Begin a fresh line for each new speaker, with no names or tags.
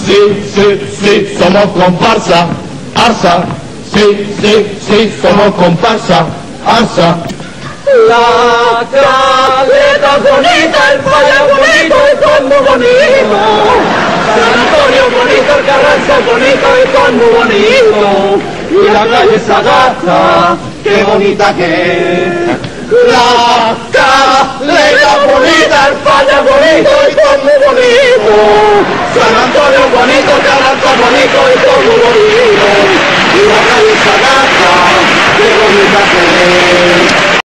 sí, somos comparsa, arsa. Sí, somos comparsa, arsa.
La caleta bonita, el falla bonito, el combo bonito. San Antonio bonito, el Carranza bonito, el combo bonito. Y la calle Sagasta, qué bonita que es. La caleta bonita, el falla bonito, el combo bonito. San Antonio bonito, el Carranza bonito, el combo bonito. Y la calle Sagasta, qué bonita que es.